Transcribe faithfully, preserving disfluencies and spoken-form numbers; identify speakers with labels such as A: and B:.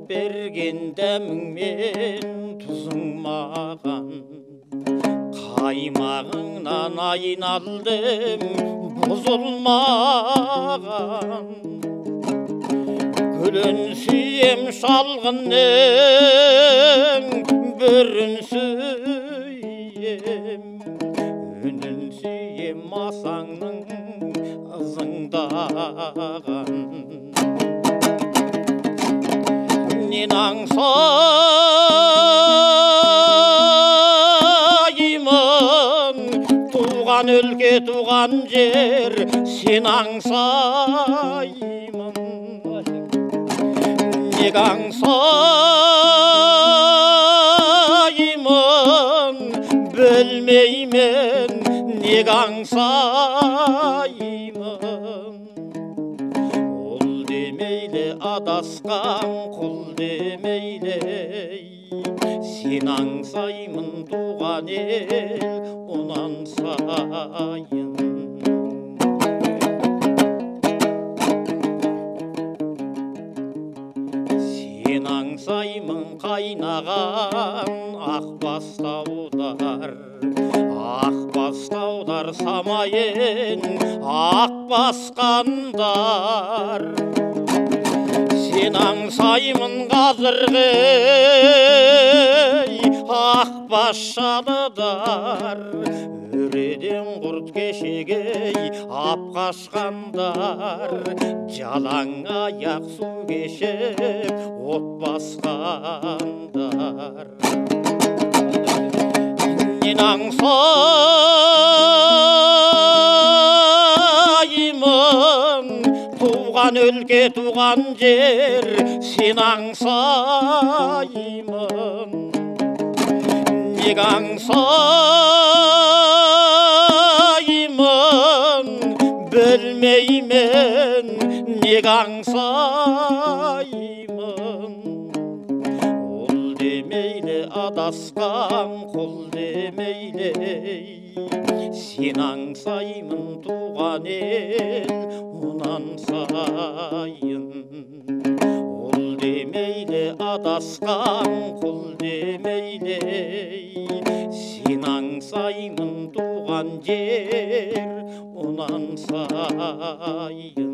A: берген дәміңмен тұзың маған, қаймағыңнан айналдым бұзылмаған. Гүлін сүйем шалғынның бүрін сүйем, үнін сүйем масаңның ызыңдаған. Нен аңсаймын туған өлке туған жер, сен аңсаймын. Неге аңсаймын білмеймін, неге аңсаймын. Ол демейлі адасқан құл демейлі, сен аңсаймын туған ел онан сайын. Сен аңсаймын қайнаған ақ бастаудар, ақ бастаудар самайын ақ басқандар. Сен аңсаймын қазіргі ақ басшаныдар, өреден құрт кешегей ап қашқандар. Жалаң аяқ су кешіп от басқандар. Нен аңсаймын туған өлке туған жер, сен аңсаймын. Неге аңсаймын білмеймін, неге аңсаймын. Ол демейлі адасқан құл демейлі, сен аңсаймын туған ел онан сайын. Ол демейлі адасқан құл демейлі, сен аңсаймын туған жер онан сайын.